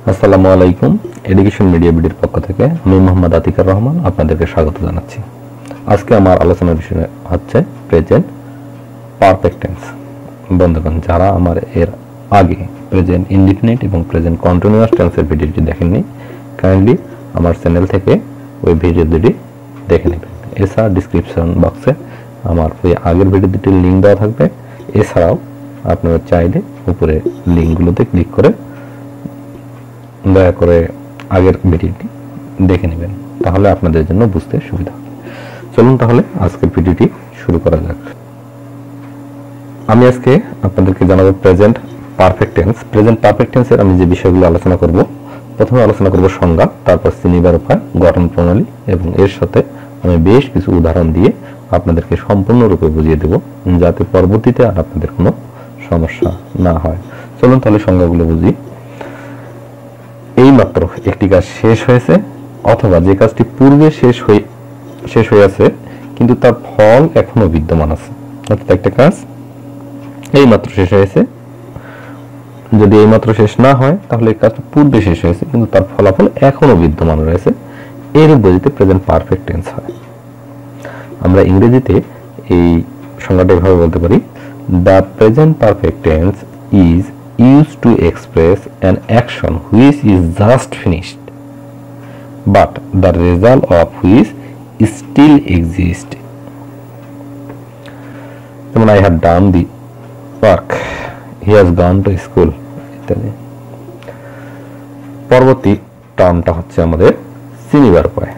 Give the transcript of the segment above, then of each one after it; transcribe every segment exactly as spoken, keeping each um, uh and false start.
আসসালামু আলাইকুম। Education media বিডির পক্ষ থেকে আমি মোহাম্মদ আতিকুর রহমান আপনাদেরকে স্বাগত জানাচ্ছি। আজকে আমার আলোচনার বিষয় হচ্ছে প্রেজেন্ট পারফেক্ট টেন্স। বন্ধুগণ, যারা আমার এর আগে প্রেজেন্ট ইনডিফিনিট এবং প্রেজেন্ট কন্টিনিউয়াস টেন্সের ভিডিওটি দেখেননি, কাইন্ডলি আমার চ্যানেল থেকে ওই ভিডিও দুটি দেখে নেবেন। এছাড়া ডিসক্রিপশন বক্সে আমার ওই আগের ভিডিও দুটির লিঙ্ক দেওয়া থাকবে। এছাড়াও আপনারা চাইলে উপরে লিঙ্কগুলোতে ক্লিক করে দয়া করে আগের ভিডিওটি দেখে নেবেন, তাহলে আপনাদের জন্য বুঝতে সুবিধা হবে। চলুন তাহলে আজকের ভিডিওটি শুরু করা যাক। আমি আজকে আপনাদেরকে জানাবো present perfect tense. Present perfect টেন্সের আমি যে বিষয়গুলো আলোচনা করব, প্রথমে আলোচনা করব সংজ্ঞা, তারপর চিনিবার উপায়, গঠন প্রণালী এবং এর সাথে আমি বেশ কিছু উদাহরণ দিয়ে আপনাদেরকে সম্পূর্ণরূপে বুঝিয়ে দেব, যাতে পরবর্তীতে আর আপনাদের কোনো সমস্যা না হয়। চলুন তাহলে সংজ্ঞাগুলো বুঝি। এই মাত্র একটি কাজ শেষ হয়েছে, অথবা যে কাজটি পূর্বে শেষ হয়ে শেষ হয়ে আছে কিন্তু তার ফল এখনো বিদ্যমান আছে। অর্থাৎ একটা কাজ এই মাত্র শেষ হয়েছে, যদি এই মাত্র শেষ না হয় তাহলে এই কাজটা পূর্বে শেষ হয়েছে কিন্তু তার ফলাফল এখনো বিদ্যমান রয়েছে, এর উপযোগিতে প্রেজেন্ট পারফেক্ট টেন্স হয়। আমরা ইংরেজিতে এই সংজ্ঞাটা এভাবে বলতে পারি, the present perfect tense is used to express an action which is just finished but the result of which still exists. যেমন I have done the work, he has gone to school ইত্যাদি। পরবর্তী টার্মটা হচ্ছে আমাদের চিনিবার উপায়।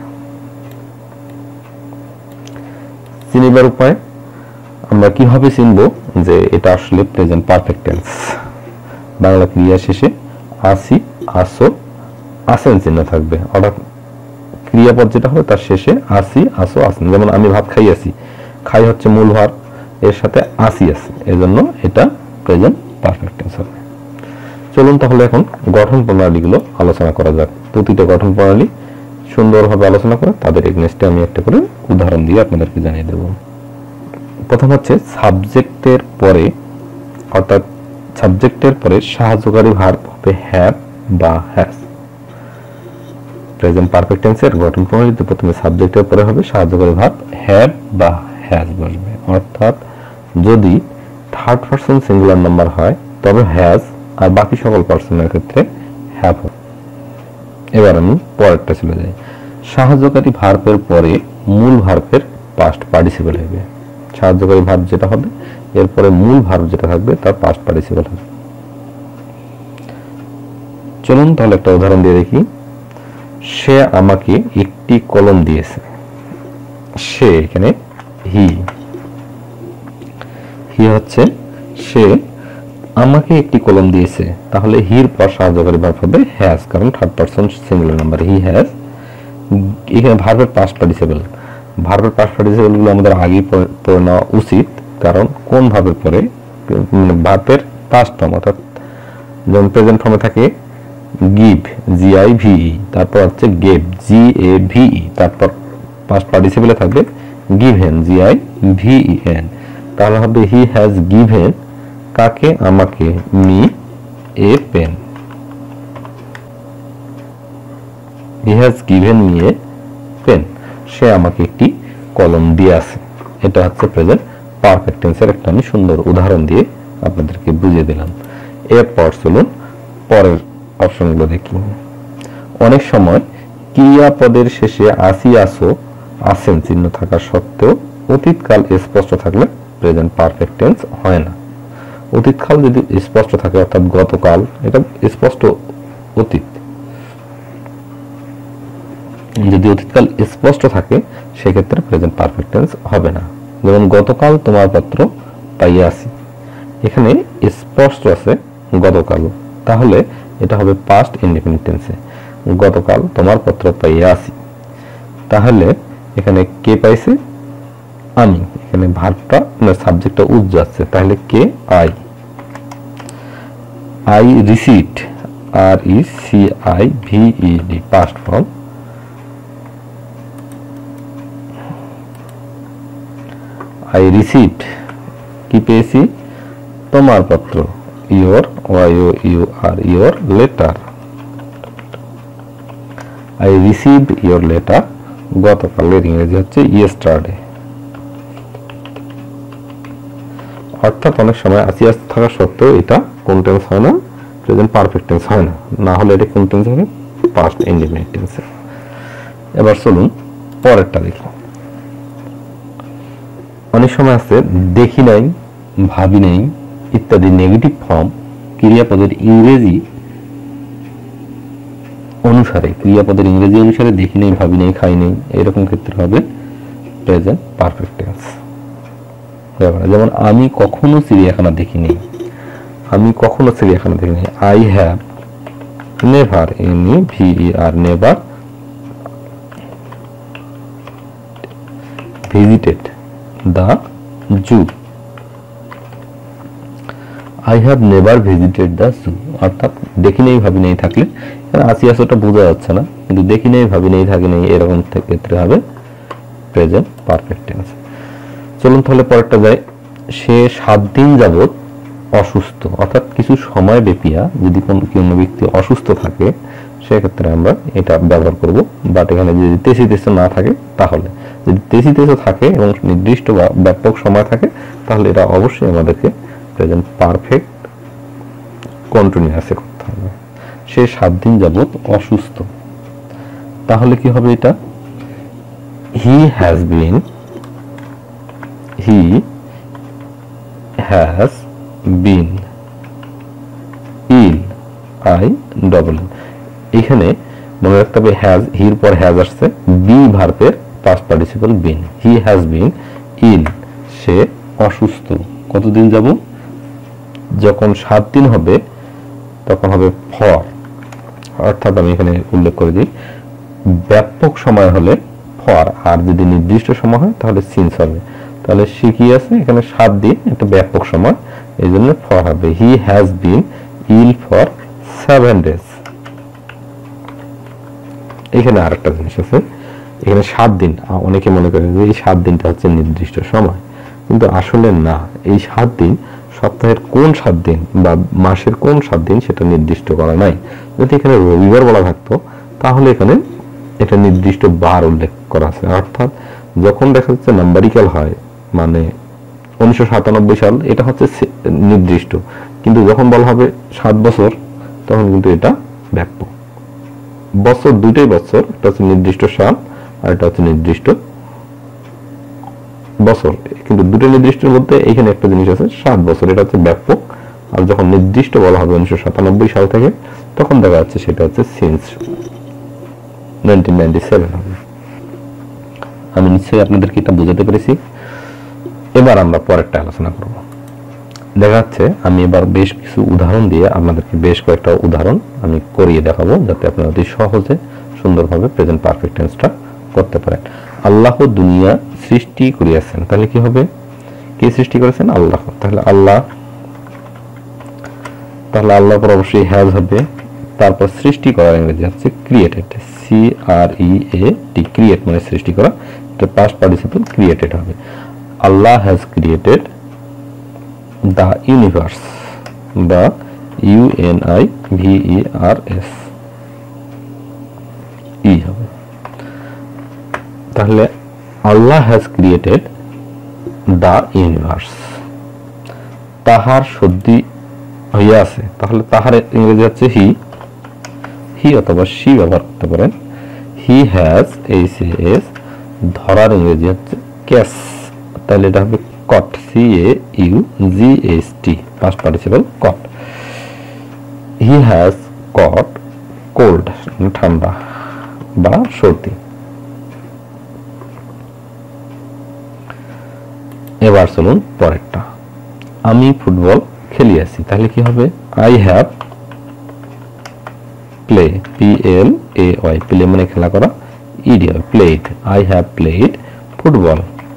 চিনিবার উপায় আমরা কিভাবে চিনব যে এটা আসলে প্রেজেন্ট পারফেক্ট টেন্স? বাংলা ক্রিয়া শেষে আসি, আসো, আসেন চিহ্ন থাকবে, অর্থাৎ ক্রিয়াপদ যেটা হবে তার শেষে আসি, আসো, আসেন। যেমন আমি ভাত খাই আসি, খাই হচ্ছে মূল ভার, এর সাথে আসি আছে, এজন্য এটা প্রেজেন্ট পারফেক্ট টেন্স হবে। চলুন তাহলে এখন গঠন প্রণালীগুলো আলোচনা করা যাক। প্রতিটা গঠন প্রণালী সুন্দরভাবে আলোচনা করে তাদের এগেইনস্টে আমি একটা করে উদাহরণ দিয়ে আপনাদেরকে জানিয়ে দেব। প্রথম হচ্ছে সাবজেক্টের পরে, অর্থাৎ সাবজেক্টের পরে সাহায্যকারী ভার্ব হবে হ্যাভ বা হ্যাজ। প্রেজেন্ট পারফেক্ট টেন্সের গঠন প্রণালীতে প্রথমে সাবজেক্টের পরে হবে সাহায্যকারী ভার্ব হ্যাভ বা হ্যাজ বসবে। অর্থাৎ যদি থার্ড পারসন সিঙ্গুলার নাম্বার হয় তবে হ্যাজ, আর বাকি সকল পারসনের ক্ষেত্রে হ্যাভ হবে। এবার আমি পরেরটা চলে যাই। সাহায্যকারী ভার্বের পরে মূল ভার্বের পাস্ট পার্টিসিপল হবে। সাহায্যকারী ভার্ব যেটা হবে এরপরে মূল ভার্ব যেটা থাকবে তার পাস্ট পার্টিসিপল হবে। চলুন তাহলে একটা উদাহরণ দিয়ে দেখি। সে আমাকে একটি কলম দিয়েছে। সে এখানে হি, হি হচ্ছে সে আমাকে একটি কলম দিয়েছে, তাহলে হির পর সাহায্যকারী ভার্ব হবে হ্যাজ, কারণ third person singular number he has. এখানে ভার্বের পাস্ট পার্টিসিপল, ভার্বের পাস্ট পার্টিসিপল গুলো আমাদের আগেই পড়ে নেওয়া উচিত, কারণ কোন ভার্বের পরে ভার্বের পাস্ট ফর্ম, অর্থাৎ যেমন প্রেজেন্ট ফর্মে থাকে give, G I V E, তারপর হচ্ছে গেভ, জি এ ভি ই, তারপর পাস্ট পার্টিসিপলে থাকবে given, G I V E N. তাহলে হবে হি হ্যাজ গিভেন কাকে? আমাকে, me a pen. He has given me a pen, সে আমাকে একটি কলম দিয়ে আছে। এটা হচ্ছে প্রেজেন্ট পারফেক্ট টেন্সের একটা আমি সুন্দর উদাহরণ দিয়ে আপনাদেরকে বুঝিয়ে দিলাম। এরপর চলুন পরের অপশনগুলো দেখি। অনেক সময় ক্রিয়াপদের শেষে আসি, আসো, আসেন চিহ্ন থাকা সত্ত্বেও অতীতকাল স্পষ্ট থাকলে প্রেজেন্ট পারফেক্ট টেন্স হয় না। অতীতকাল যদি স্পষ্ট থাকে, অর্থাৎ গতকাল, এটা স্পষ্ট অতীত, যদি অতীতকাল স্পষ্ট থাকে সেক্ষেত্রে প্রেজেন্ট পারফেক্ট টেন্স হবে না। যেমন গতকাল তোমার পত্র পাইয়াছি, এখানে স্পষ্ট আছে গতকাল, তাহলে এটা হবে পাস্ট ইনডিফিনিট টেন্সে। গতকাল তোমার পত্র পাইয়াছি, তাহলে এখানে কে পাইছে? আমি। এখানে ভার্বটা মানে সাবজেক্টটা উজ যাচ্ছে, তাহলে কে? I. I received, R E C I V E D, past form. I received কি পেয়েছি? তোমার পত্র, your, Y O U R, your letter. I received your letter, গতকালের ইংরেজি হচ্ছে ইয়েস্টারডে। অর্থাৎ অনেক সময় আসি আস থাকা সত্ত্বেও এটা কোন টেন্স হয় না, প্রেজেন্ট পারফেক্ট টেন্স হয় না, না হলে এটা কোন টেন্স হবে, পাস্ট ইনডিফিনিট টেন্স। এবার চলুন পরেরটা দেখি। অনেক সময় আছে দেখি নাই, ভাবি নাই ইত্যাদি নেগেটিভ ফর্ম ক্রিয়াপদের ইংরেজি অনুসারে, ক্রিয়াপদের ইংরেজি অনুসারে দেখি নাই, ভাবি নাই, খাই নাই, এরকম ক্ষেত্রে হবে প্রেজেন্ট পারফেক্ট টেন্স। যেমন আমি কখনো চিড়িয়াখানা দেখিনি, আমি কখনো চিড়িয়াখানা দেখিনি। I have never, N E V R never visited the zoo. I have never visited the zoo, অর্থাৎ দেখি নেই ভাবি নেই থাকলে আসি আসোটা বোঝা যাচ্ছে না, কিন্তু দেখি নেই ভাবি নেই থাকি নেই এরকম ক্ষেত্রে হবে প্রেজেন্ট পারফেক্ট টেন্স। চলুন তাহলে পরেরটা যাই। সে সাত দিন যাবত অসুস্থ, অর্থাৎ কিছু সময় ব্যাপিয়া যদি কোনো ব্যক্তি অসুস্থ থাকে সেক্ষেত্রে আমরা এটা ব্যবহার করব। বাট এখানে যদি তেসি তেসো না থাকে, তাহলে যদি তেসি তেসো থাকে এবং নির্দিষ্ট বা ব্যাপক সময় থাকে তাহলে এটা অবশ্যই আমাদেরকে প্রেজেন্ট পারফেক্ট কন্টিনিউয়াসে করতে হবে। সে সাত দিন যাবত অসুস্থ, তাহলে কি হবে এটা, he has been, he has been ill, I double. এখানে মনে রাখতে হবে হ্যাজ, হির পর হ্যাজ আসছে, বি ভার্বের past participle been. He has been ill, সে অসুস্থ কতদিন যাব, যখন সাত দিন হবে তখন হবে ফর, অর্থাৎ আমি এখানে উল্লেখ করে দিই ব্যাপক সময় হলে ফর, আর যদি নির্দিষ্ট সময় হয় তাহলে সিন্স হবে। তাহলে সে কি আছে এখানে সাত দিন, একটা ব্যাপক সময়, এই জন্য ফর হবে। He has been ill for seven days. এখানে আরেকটা জিনিস আছে, এখানে সাত দিন, অনেকে মনে করে যে এই সাত দিনটা হচ্ছে নির্দিষ্ট সময়, কিন্তু আসলে না। এই সাত দিন সপ্তাহের কোন সাত দিন বা মাসের কোন সাত দিন সেটা নির্দিষ্ট করা নাই। যদি এখানে রবিবার বলা থাকতো তাহলে এখানে এটা নির্দিষ্ট বার উল্লেখ করা আছে, অর্থাৎ যখন দেখা যাচ্ছে নাম্বারিক্যাল হয় মানে উনিশশো সাতানব্বই সাল, এটা হচ্ছে নির্দিষ্ট, কিন্তু যখন বলা হবে সাত বছর তখন কিন্তু এটা ব্যাপক। বছর দুইটাই বছর, এটা হচ্ছে নির্দিষ্ট সাল আর এটা হচ্ছে নির্দিষ্ট বছর, কিন্তু দুটো নির্দিষ্টের মধ্যে এখানে একটা জিনিস আছে সাত বছর, এটা হচ্ছে ব্যাপক। আর যখন নির্দিষ্ট বলা হবে উনিশশো সাতানব্বই সাল থেকে, তখন দেখা যাচ্ছে সেটা হচ্ছে সিন্স নাইনটিন নাইনটি সেভেন হবে। আমি নিশ্চয়ই আপনাদেরকে এটা বোঝাতে পেরেছি। এবার আমরা পরেরটা আলোচনা করব। দেখা যাচ্ছে আমি এবার বেশ কিছু উদাহরণ দিয়ে আপনাদেরকে বেশ কয়েকটা উদাহরণ আমি করিয়ে দেখাবো, যাতে আপনারা অতি সহজে সুন্দরভাবে প্রেজেন্ট পারফেক্ট টেন্সটা করতে পারেন। আল্লাহ দুনিয়া সৃষ্টি করিয়াছেন, তাহলে কি হবে, কে সৃষ্টি করেছেন, আল্লাহ। তাহলে আল্লাহ, তাহলে আল্লাহ পর অবশ্যই হ্যাজ হবে, তারপর সৃষ্টি করার ইংরেজি হচ্ছে created, C R E A T, create মানে সৃষ্টি করা, এটা পাস্ট পার্টিসিপল ক্রিয়েটেড হবে। আল্লাহ has created the universe, the U N I V E R S, E হবে। তাহলে আল্লাহ হ্যাজ ক্রিয়েটেড দ্য ইউনিভার্স, তাহার সর্দি হইয়া আছে, তাহলে তাহার ইংরেজি হচ্ছে হি, হি অথবা সি ব্যবহার করতে পারেন। হি হ্যাজ এইচ এস, ধরার ইংরেজি হচ্ছে ক্যাচ, তাহলে এটা হবে caught, C A U G S T, past participle caught. He has caught cold, ঠান্ডা বা সর্দি। এবার চলুন পরেরটা, আমি ফুটবল খেলিয়াছি, তাহলে কি হবে, I have play, P L A Y, play মানে খেলা করা, ইডি হবে played, I have played football,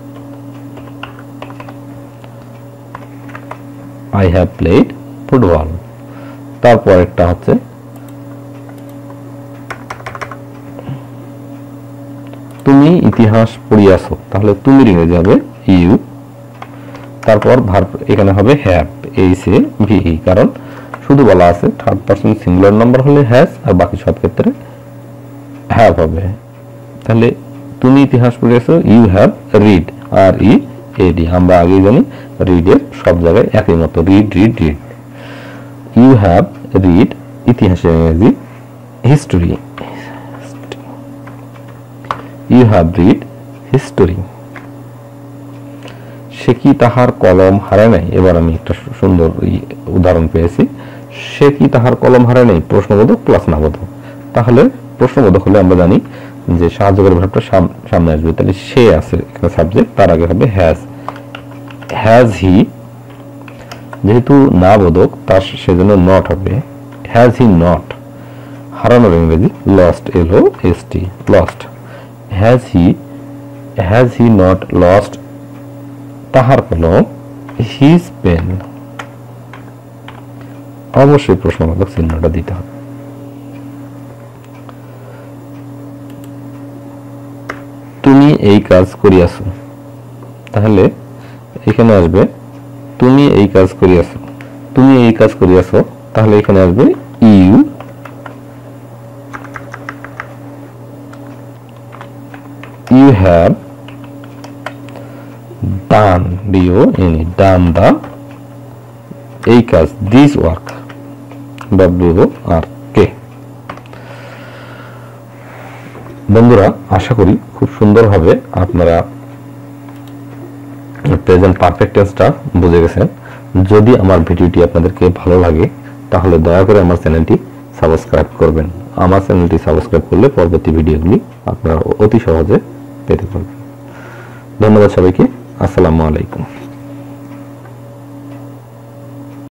I have played football. তারপর একটা হচ্ছে তুমি ইতিহাস পড়িয়াছো, তাহলে তুমি ইংরেজি হবে ইউ, তারপর ভার্ব এখানে হবে have, H A V E, কারণ শুধু বলা আছে থার্ড পারসন সিঙ্গুলার নাম্বার হলে হ্যাজ, আর বাকি সব ক্ষেত্রে হ্যাভ হবে। তাহলে তুমি ইতিহাস পড়েছো, you have read, R E A D, আমরা আগেই জানি রিডের সব জায়গায় একই মতো, read read read. You have read ইতিহাসের ইংরেজি history, you have read history. সে কি তাহার কলম হারায় নাই? এবার আমি একটা সুন্দর উদাহরণ পেয়েছি। সে কি তাহার কলম হারায় নাই, প্রশ্নবোধক প্লাস নাবোধক। তাহলে প্রশ্নবোধক হলে আমরা জানি যে সাহায্যকারী ভার্বটা সামনে আসবে, তাহলে সে আছে এখানে সাবজেক্ট, তার আগে হবে হ্যাজ। হ্যাজ হি, যেহেতু নাবোধক তার সেজন্য নট হবে, হ্যাজ হি নট। হারানোর ইংরেজি lost, L O S T, lost. Has he has he not lost তাহার কলম, হিজ পেন। অবশ্যই প্রশ্নবোধক চিহ্নটা দিতে হবে। তুমি এই কাজ করিয়াছো, তাহলে এখানে আসবে তুমি এই কাজ করিয়াছো, তুমি এই কাজ করিয়াছো, তাহলে এখানে আসবে you you have done, D O N E, done the এই কাজ, this work, W R K. বন্ধুরা, আশা করি খুব সুন্দরভাবে আপনারা প্রেজেন্ট পারফেক্ট টেন্সটা বুঝে গেছেন। যদি আমার ভিডিওটি আপনাদেরকে ভালো লাগে তাহলে দয়া করে আমার চ্যানেলটি সাবস্ক্রাইব করবেন। আমার চ্যানেলটি সাবস্ক্রাইব করলে পরবর্তী ভিডিওগুলি আপনারা অতি সহজে পেতে পারবেন। ধন্যবাদ সবাইকে। আসসালামু আলাইকুম।